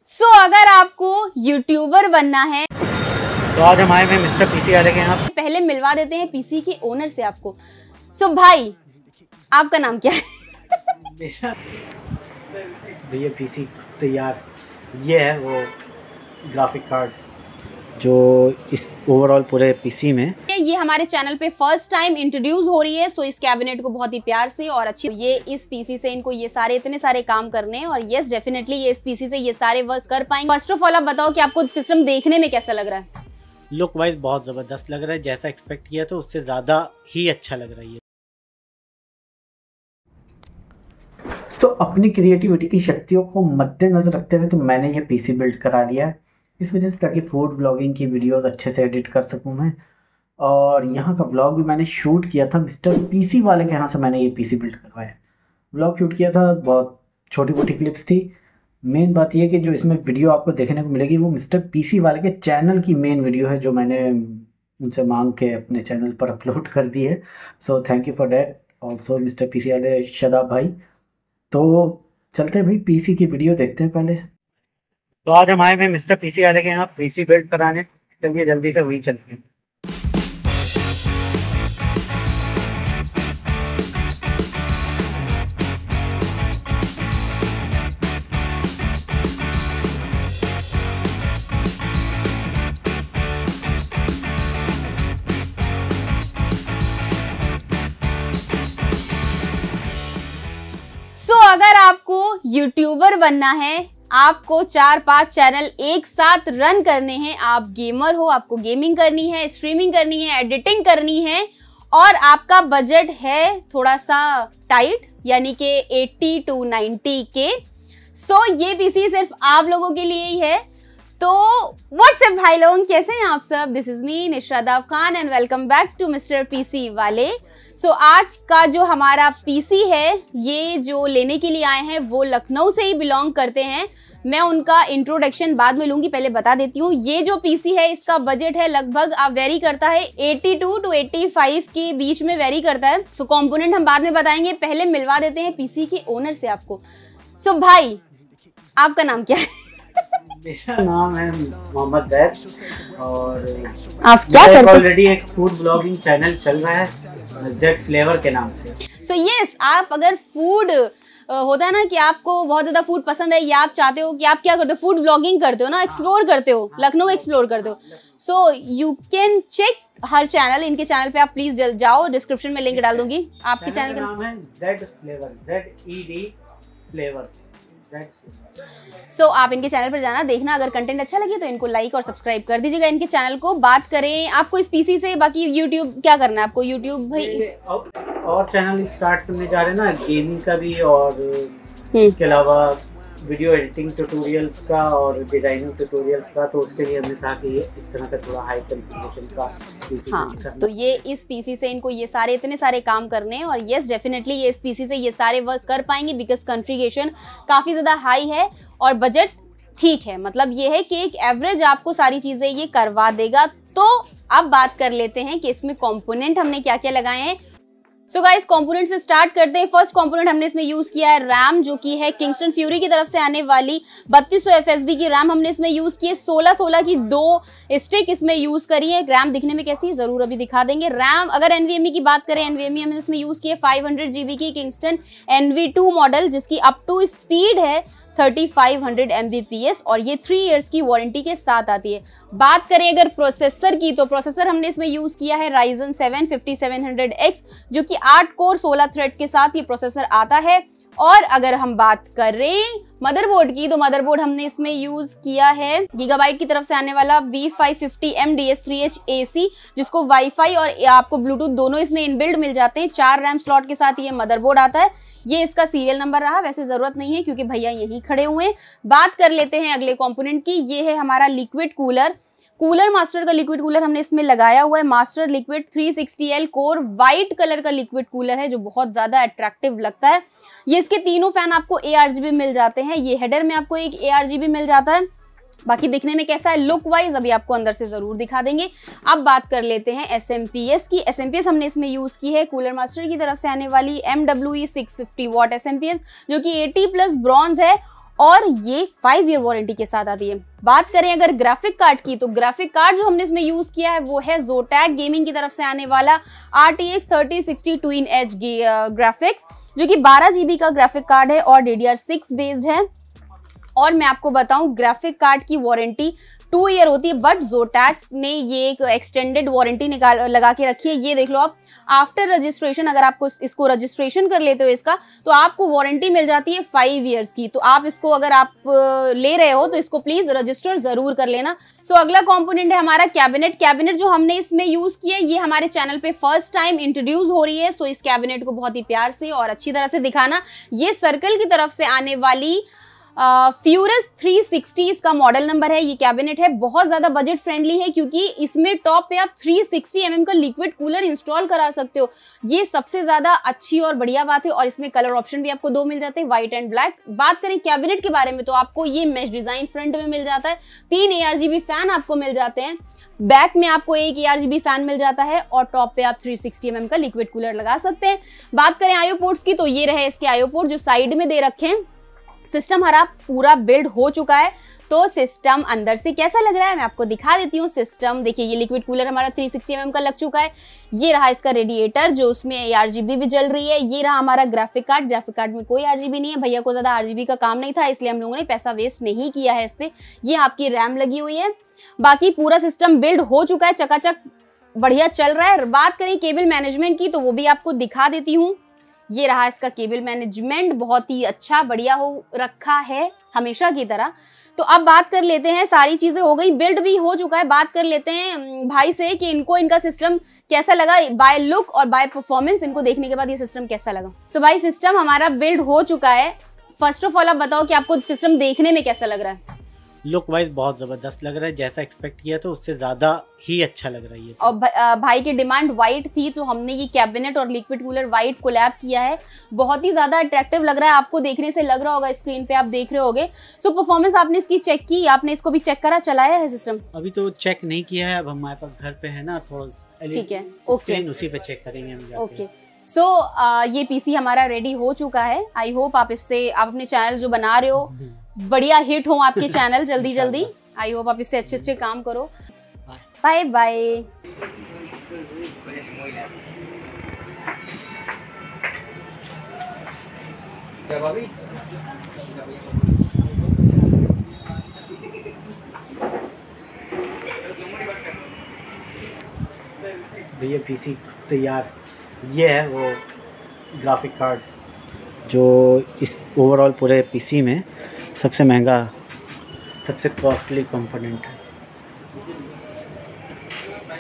अगर आपको यूट्यूबर बनना है तो आज हम आए हैं मिस्टर पीसी वाले के यहाँ। पहले मिलवा देते हैं पीसी के ओनर से आपको। भाई आपका नाम क्या है? भैया पीसी तैयार, ये है वो ग्राफिक कार्ड जो इस ओवरऑल पूरे पीसी में ये हमारे चैनल पे फर्स्ट टाइम इंट्रोड्यूस हो रही है। इस कैबिनेट को बहुत ही प्यार से और अच्छी ये इस पीसी से इनको ये सारे इतने सारे काम करने हैं और यस डेफिनेटली ये इस पीसी से ये सारे वर्क कर पाएंगे। फर्स्ट ऑफ ऑल आप बताओ कि आपको सिस्टम देखने में कैसा लग रहा है? लुक वाइज बहुत ज़बरदस्त लग रहा है, जैसा एक्सपेक्ट किया तो उससे ज़्यादा ही अच्छा लग रहा है। तो अपनी क्रिएटिविटी की शक्तियों को मद्देनजर रखते हुए तो मैंने ये पीसी बिल्ड करा लिया है, इस वजह से ताकि फूड ब्लॉगिंग की वीडियोस अच्छे से एडिट कर सकूं मैं। और यहाँ का ब्लॉग भी मैंने शूट किया था मिस्टर पीसी वाले के यहाँ से, मैंने ये पीसी बिल्ड करवाया। ब्लॉग शूट किया था, बहुत छोटी मोटी क्लिप्स थी। मेन बात यह कि जो इसमें वीडियो आपको देखने को मिलेगी वो मिस्टर पीसी वाले के चैनल की मेन वीडियो है, जो मैंने उनसे मांग के अपने चैनल पर अपलोड कर दी है। So thank you for that also mister PC वाले शदाब भाई। तो चलते हैं भाई पीसी की वीडियो देखते हैं पहले। तो आज हम आए हैं मिस्टर पीसी वाले के यहाँ पीसी बिल्ड कराने। चलिए जल्दी से वही चलते हैं। अगर आपको यूट्यूबर बनना है, आपको 4-5 चैनल एक साथ रन करने हैं, आप गेमर हो, आपको गेमिंग करनी है, स्ट्रीमिंग करनी है, एडिटिंग करनी है और आपका बजट है थोड़ा सा टाइट यानी कि 80 to 90 के, ये पीसी सिर्फ आप लोगों के लिए ही है। तो व्हाट्सएप भाई लोग, कैसे हैं आप सब? This is me Nisha Khan and welcome back to mister PC वाले। आज का जो हमारा पीसी है, ये जो लेने के लिए आए हैं वो लखनऊ से ही बिलोंग करते हैं। मैं उनका इंट्रोडक्शन बाद में लूंगी, पहले बता देती हूँ। ये जो पीसी है इसका बजट है लगभग आप वेरी करता है 82 to 85 के बीच में वेरी करता है। कंपोनेंट हम बाद में बताएंगे, पहले मिलवा देते हैं पीसी के ओनर से आपको। भाई आपका नाम क्या है? मेरा नाम है मोहम्मद जैद और आप क्या करते हैं? ऑलरेडी एक फूड ब्लॉगिंग चैनल चल रहा है जेड फ्लेवर के नाम से। यस, आप अगर फूड होता है ना कि आपको बहुत ज्यादा फूड पसंद है या आप चाहते हो कि आप क्या करते हो, फूड ब्लॉगिंग करते हो ना, एक्सप्लोर करते हो, लखनऊ एक्सप्लोर करते हो, you can check her channel. इनके चैनल पे आप प्लीज जाओ, डिस्क्रिप्शन में लिंक डाल दूंगी। आपके चैनल का नाम है जेड फ्लेवर, ZED फ्लेवर्स। आप इनके चैनल पर जाना, देखना, अगर कंटेंट अच्छा लगे तो इनको लाइक और सब्सक्राइब कर दीजिएगा इनके चैनल को। बात करें आपको इस पीसी से, बाकी यूट्यूब क्या करना है आपको? यूट्यूब भाई और चैनल स्टार्ट करने जा रहे हैं ना, गेमिंग का भी और इसके अलावा वीडियो एडिटिंग ट्यूटोरियल्स का और डिजाइनिंग ट्यूटोरियल्स का। तो उसके लिए हमने कहा कि ये इस तरह का थोड़ा हाई कॉन्फ़िगरेशन का पीसी करना। तो ये इस पीसी से इनको ये सारे इतने सारे काम करने हैं और यस डेफिनेटली ये इस पीसी से ये सारे वर्क कर पाएंगे बिकॉज कॉन्फ़िगरेशन काफ़ी ज़्यादा हाई है और बजट ठीक है। मतलब ये है कि एक एवरेज आपको सारी चीज़ें ये करवा देगा। तो अब बात कर लेते हैं कि इसमें कंपोनेंट हमने क्या क्या लगाए हैं। गाइस कंपोनेंट से स्टार्ट करते हैं। फर्स्ट कंपोनेंट हमने इसमें यूज किया है रैम, जो कि है किंगस्टन फ्यूरी की तरफ से आने वाली 3200 FSB की रैम हमने इसमें यूज की है। 16 की 2 स्टिक इसमें यूज करी है। रैम दिखने में कैसी है जरूर अभी दिखा देंगे। रैम अगर NVMe की बात करें, NVMe हमने इसमें यूज की है 500 GB की किंगस्टन NV2 मॉडल, जिसकी अप टू स्पीड है 3500 Mbps और ये 3 इयर्स की वारंटी के साथ आती है। बात करें अगर प्रोसेसर की, तो प्रोसेसर हमने इसमें यूज किया है Ryzen 7 5700X, जो कि 8 कोर 16 थ्रेड के साथ ये प्रोसेसर आता है। और अगर हम बात करें मदरबोर्ड की, तो मदरबोर्ड हमने इसमें यूज किया है गीगाबाइट की तरफ से आने वाला B550M DS3H AC, जिसको वाईफाई और आपको ब्लूटूथ दोनों इसमें इनबिल्ड मिल जाते हैं। 4 रैम स्लॉट के साथ ये मदरबोर्ड आता है। ये इसका सीरियल नंबर रहा, वैसे जरूरत नहीं है क्योंकि भैया यहीं खड़े हुए हैं। बात कर लेते हैं अगले कंपोनेंट की। ये है हमारा लिक्विड कूलर मास्टर का लिक्विड कूलर हमने इसमें लगाया हुआ है। Master Liquid 360L Core White colour का लिक्विड कूलर है, जो बहुत ज्यादा अट्रैक्टिव लगता है। ये इसके तीनों फैन आपको ARGB मिल जाते हैं। ये हेडर में आपको एक ARGB मिल जाता है। बाकी दिखने में कैसा है लुक वाइज अभी आपको अंदर से जरूर दिखा देंगे। अब बात कर लेते हैं SMPS की। SMPS हमने इसमें यूज की है कूलर मास्टर की तरफ से आने वाली MWE 650 वाट SMPS, जो कि 80+ ब्रॉन्ज है और ये 5 ईयर वारंटी के साथ आती है। बात करें अगर ग्राफिक कार्ड की, तो ग्राफिक कार्ड जो हमने इसमें यूज किया है वो है Zotac गेमिंग की तरफ से आने वाला RTX 3060 Twin Edge ग्राफिक्स, जो कि 12 GB का ग्राफिक कार्ड है और DDR6 बेस्ड है। और मैं आपको बताऊं, ग्राफिक कार्ड की वारंटी 2 ईयर होती है, बट Zotac ने ये एक एक्सटेंडेड वारंटी लगा के रखी है। ये देख लो आप, आफ्टर रजिस्ट्रेशन अगर आपको इसको रजिस्ट्रेशन कर लेते हो इसका, तो आपको वारंटी मिल जाती है 5 ईयर्स की। तो आप इसको अगर आप ले रहे हो तो इसको प्लीज रजिस्टर जरूर कर लेना। सो अगला कंपोनेंट है हमारा कैबिनेट जो हमने इसमें यूज किया है, ये हमारे चैनल पे फर्स्ट टाइम इंट्रोड्यूस हो रही है। सो इस कैबिनेट को बहुत ही प्यार से और अच्छी तरह से दिखाना। ये सर्कल की तरफ से आने वाली फ्यूरस 360 इसका मॉडल नंबर है। ये कैबिनेट है, बहुत ज्यादा बजट फ्रेंडली है क्योंकि इसमें टॉप पे आप 360 mm का लिक्विड कूलर इंस्टॉल करा सकते हो। ये सबसे ज्यादा अच्छी और बढ़िया बात है। और इसमें कलर ऑप्शन भी आपको 2 मिल जाते हैं, व्हाइट एंड ब्लैक। बात करें कैबिनेट के बारे में, तो आपको ये मैश डिजाइन फ्रंट में मिल जाता है, 3 ARGB फैन आपको मिल जाते हैं, बैक में आपको एक ARGB फैन मिल जाता है और टॉप पे आप 360 mm का लिक्विड कूलर लगा सकते हैं। बात करें आईओ पोर्ट्स की, तो ये रहे इसके आईओ पोर्ट जो साइड में दे रखे हैं। सिस्टम हमारा पूरा बिल्ड हो चुका है, तो सिस्टम अंदर से कैसा लग रहा है मैं आपको दिखा देती हूँ। सिस्टम देखिए, ये लिक्विड कूलर हमारा 360 mm का लग चुका है। ये रहा इसका रेडिएटर जो उसमें RGB भी जल रही है। ये रहा हमारा ग्राफिक कार्ड में कोई RGB नहीं है, भैया को ज्यादा RGB का काम नहीं था, इसलिए हम लोगों ने पैसा वेस्ट नहीं किया है इस पे। ये आपकी रैम लगी हुई है। बाकी पूरा सिस्टम बिल्ड हो चुका है, चकाचक बढ़िया चल रहा है। बात करें केबल मैनेजमेंट की, तो वो भी आपको दिखा देती हूँ। ये रहा इसका केबल मैनेजमेंट, बहुत ही अच्छा बढ़िया हो रखा है हमेशा की तरह। तो अब बात कर लेते हैं, सारी चीजें हो गई, बिल्ड भी हो चुका है। बात कर लेते हैं भाई से कि इनको इनका सिस्टम कैसा लगा, बाय लुक और बाय परफॉर्मेंस। इनको देखने के बाद ये सिस्टम कैसा लगा। सो भाई, सिस्टम हमारा बिल्ड हो चुका है। फर्स्ट ऑफ ऑल आप बताओ कि आपको सिस्टम देखने में कैसा लग रहा है। लुक वाइज बहुत ज़बरदस्त लग रहा है, जैसा एक्सपेक्ट किया तो उससे ज़्यादा ही अच्छा लग रहा है ये। और भाई की डिमांड वाइट थी, तो हमने ये कैबिनेट और लिक्विड कूलर वाइट कोलैब किया है। बहुत ही ज़्यादा अट्रैक्टिव लग रहा है, आपको देखने से लग रहा होगा, स्क्रीन पे आप देख रहे होगे। सो परफॉर्मेंस आपने इसकी चेक की, आपने इसको भी चेक करा, चलाया है सिस्टम? अभी तो चेक नहीं किया है, अब हमारे पास घर पे है ना थोड़ा, ठीक है, ओके, उसी पे चेक करेंगे हम। ओके, सो ये पीसी हमारा रेडी हो चुका है। आई होप आप इससे, आप अपने चैनल जो बना रहे हो बढ़िया हिट हो आपके चैनल जल्दी। आई होप आप इससे अच्छे काम करो। Bye bye. भैया पीसी तैयार। ये है वो ग्राफिक कार्ड जो इस ओवरऑल पूरे पीसी में सबसे महंगा, सबसे कॉस्टली कंपोनेंट है।